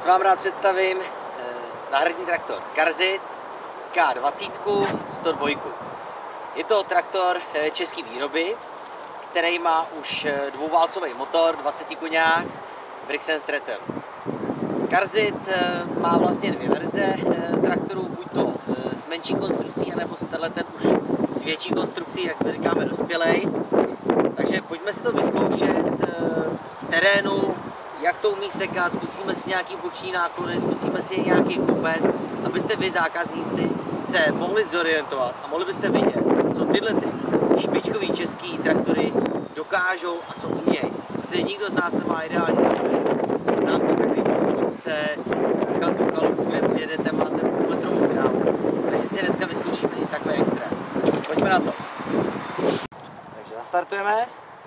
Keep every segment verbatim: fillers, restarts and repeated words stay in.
vám rád představím zahradní traktor Karzit K dvacet sto dva. Je to traktor české výroby, který má už dvouválcový motor, dvacet koňák, Brixen Stratel. Karzit má vlastně dvě verze traktorů, buď to s menší konstrukcí, anebo s ten už s větší konstrukcí, jak my říkáme dospělej. Takže pojďme si to vyzkoušet v terénu, jak to umí sekat, zkusíme si nějaký boční náklony, zkusíme si nějaký kopec, abyste vy zákazníci se mohli zorientovat a mohli byste vidět, co tyhle ty špičkový český traktory dokážou a co umějí. Protože nikdo z nás nemá ideální záměr. Nám to každý chce, tu chalupu, kde přijedete, máte půlmetrovou krávu. Takže si dneska vyzkoušíme i takové extrém. Pojďme na to. Takže nastartujeme.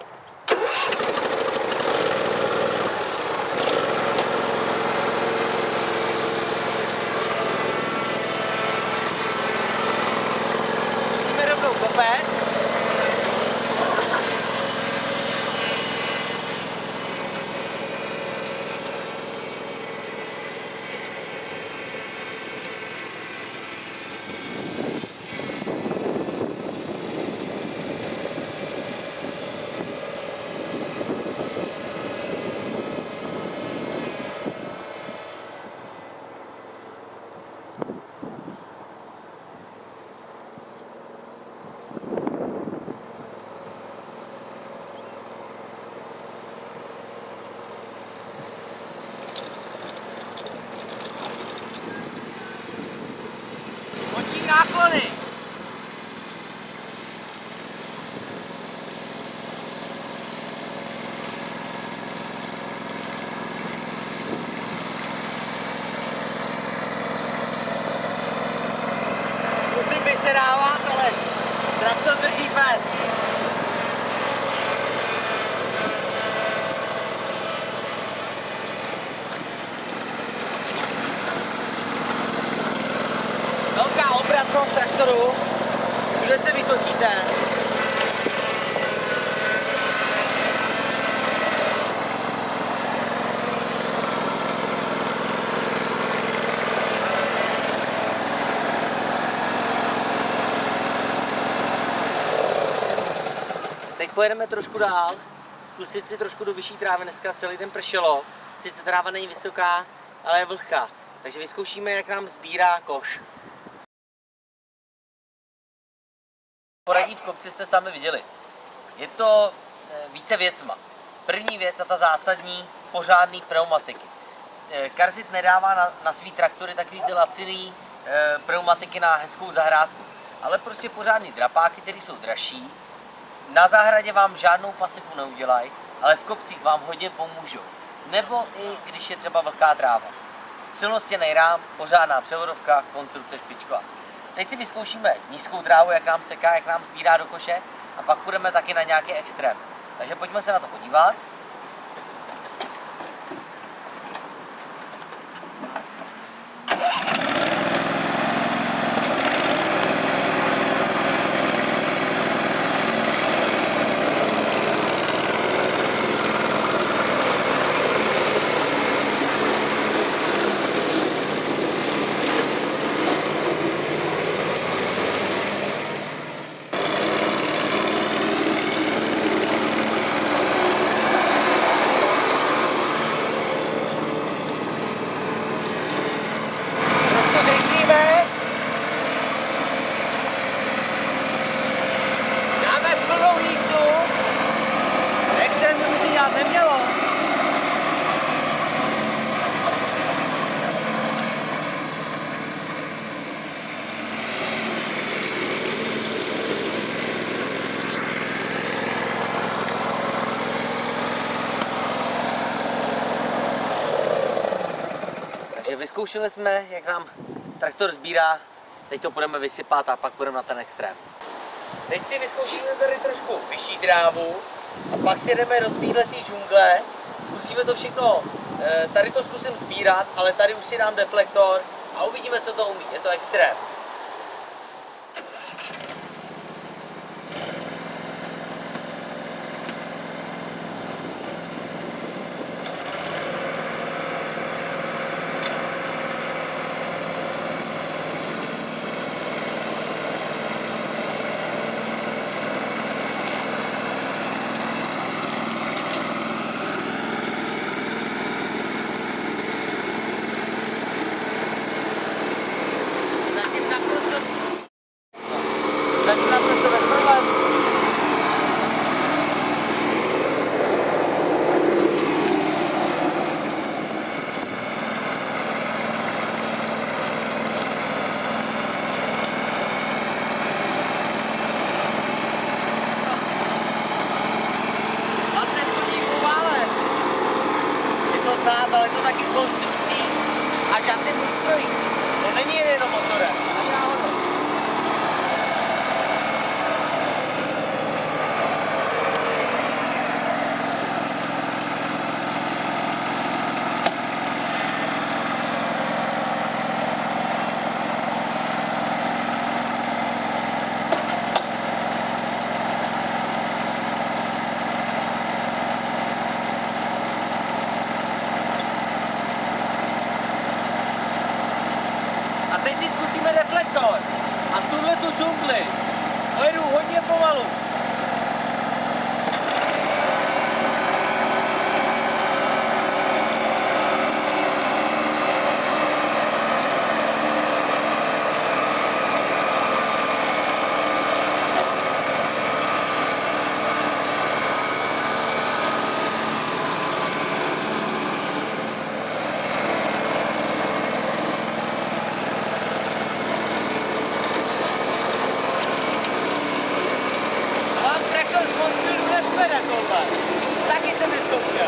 Musíme rovnou kopec. Náklony. Musím vysedávat, ale traktor drží pes. Velká obratnost traktoru, všude se vytočíte. Teď pojedeme trošku dál, zkusit si trošku do vyšší trávy, dneska celý den pršelo, sice tráva není vysoká, ale je vlhká, takže vyzkoušíme, jak nám sbírá koš. Poradí v kopci jste sami viděli. Je to více věcma. První věc a ta zásadní, pořádný pneumatiky. Karzit nedává na, na svý traktory takový ty laciný e, pneumatiky na hezkou zahrádku, ale prostě pořádný drapáky, které jsou dražší. Na zahradě vám žádnou pasifu neudělají, ale v kopcích vám hodně pomůžou. Nebo i když je třeba vlhká tráva. Silnostěný rám, pořádná převodovka, konstrukce špičková. Teď si vyzkoušíme nízkou trávu, jak nám seká, jak nám sbírá do koše a pak půjdeme taky na nějaký extrém. Takže pojďme se na to podívat. Nemělo. Takže vyzkoušeli jsme, jak nám traktor sbírá, teď to budeme vysypat a pak budeme na ten extrém. Teď si vyzkoušíme tady trošku vyšší trávu a pak si jdeme do této džungle, zkusíme to všechno, tady to zkusím sbírat, ale tady už si dám deflektor a uvidíme, co to umí, je to extrém. taky konstrukcí a žacím ústrojí. To není jenom motorem. A teď si zkusíme reflektor a tuhle tu džungli. Pojedu hodně pomalu. Taky jsem vyzkoušel.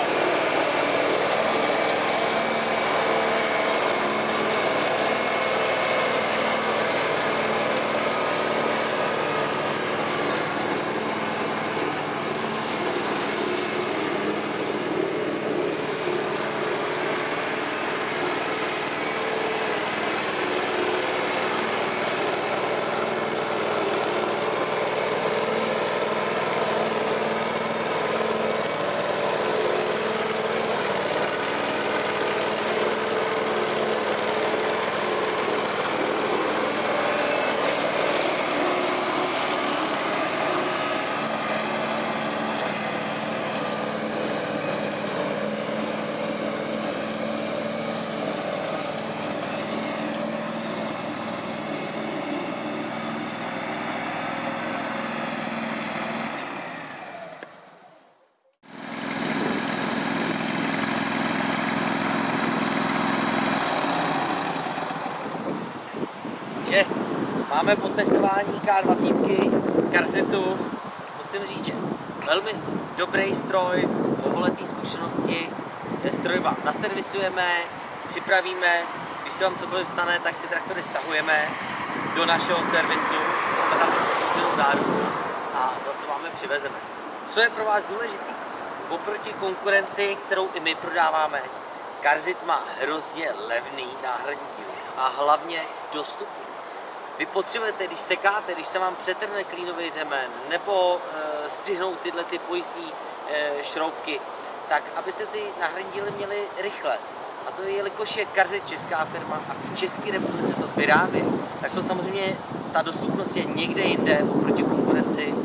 že máme po testování K dvacet Karzetu, musím říct, že velmi dobrý stroj, dlouholetý zkušenosti, stroj vám naservisujeme, připravíme, když se vám cokoliv stane, tak si traktory stahujeme do našeho servisu, máme tam určitou záruku a zase vám je přivezeme. Co je pro vás důležité? Oproti konkurenci, kterou i my prodáváme, Karzit má hrozně levný náhradní díl a hlavně dostupný. Vy potřebujete, když sekáte, když se vám přetrhne klínový řemen nebo e, střihnou tyhle ty pojistné e, šroubky, tak abyste ty náhradní díly měli rychle. A to je, jelikož je Karzit česká firma a v České republice to vyrábí, tak to samozřejmě ta dostupnost je někde jinde oproti konkurenci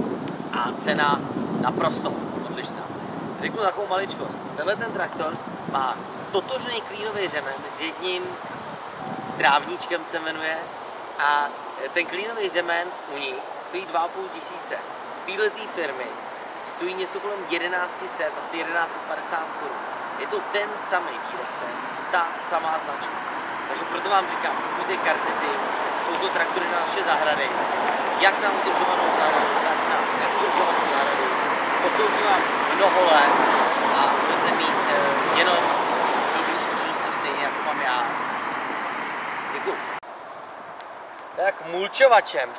a cena naprosto odlišná. Řeknu takovou maličkost. Tenhle ten traktor má totožný klínový řemen s jedním strávníčkem se jmenuje a ten klínový řemen u ní stojí dva a půl tisíce. U této firmy stojí něco kolem jedenáct set, asi jedenáct set padesát korun. Je to ten samý výrobce, ta samá značka. Takže proto vám říkám, pokud je Karzity, jsou to traktory na naše zahrady, jak na udržovanou zahradu, tak na neudržovanou zahradu. Poslouží vám mnoho let a budete mít uh, jenom dobré zkušenosti stejně jako mám já. Děkuju. Tak mulčovačem.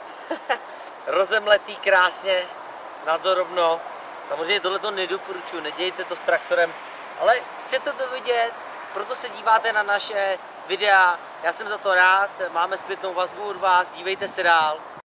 Rozemletý krásně, nadorobno. Samozřejmě tohle to nedoporučuji, nedějte to s traktorem, ale chcete to vidět, proto se díváte na naše videa. Já jsem za to rád, máme zpětnou vazbu od vás, dívejte se dál.